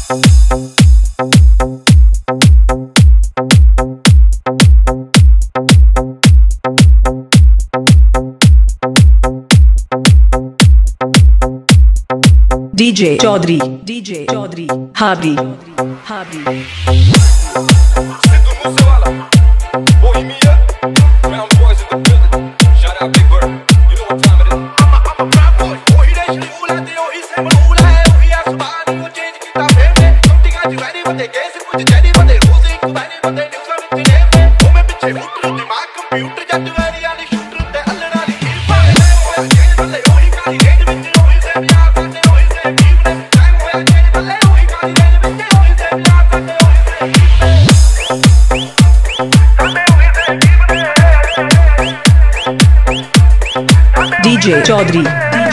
DJ Chaudhary Habri Sidhu Moosewala, Bohemia, Brown boys in the building. Shout out Big Bird, you know what time it is. I'm a rap boy, ohi reshli ula te ohi se ula hai, ohi asmaan ko change kita fame. Something I do any bande case kuch jadi bande roz ek bande bande news mein name. Oh me piche hooter dimag computer jat wari ali shooter te allana li kill pare. Hoya change bande ohi kali range vich ohi se pyar sande ohi se keep ne. Time hoya change bande ohi kali range vich ohi se pyar sande ohi se keep ne. DJ Chaudhary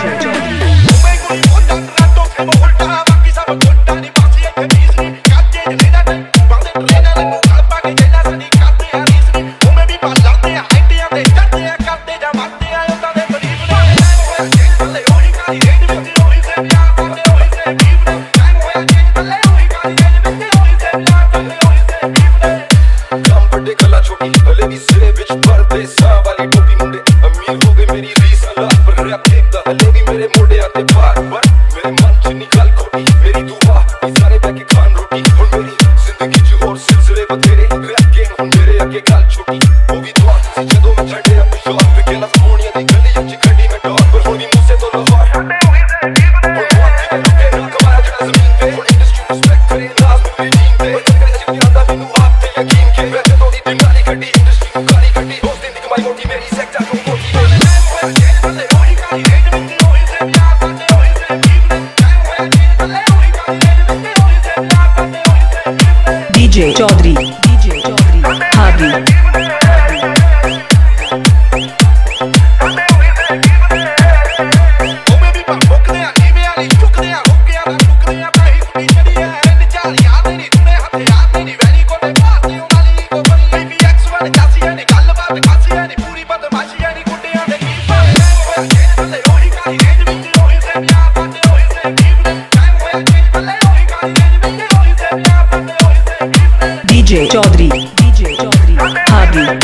Habri DJ Chaudhary Habri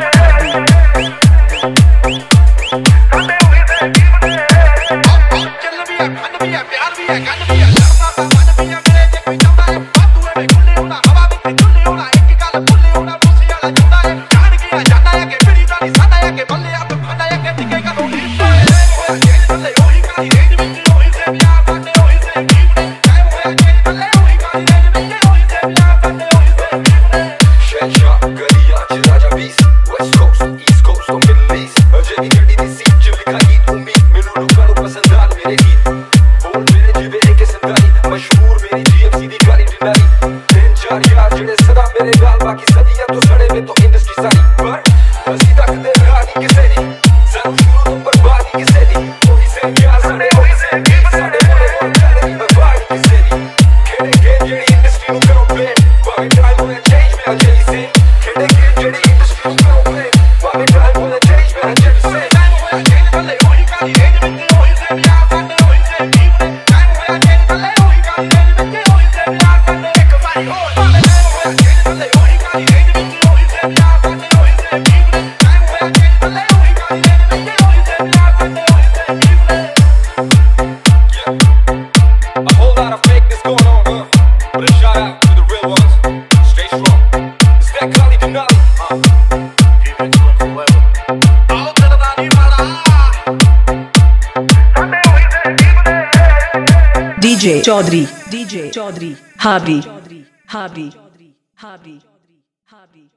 DJ Chaudhary Habri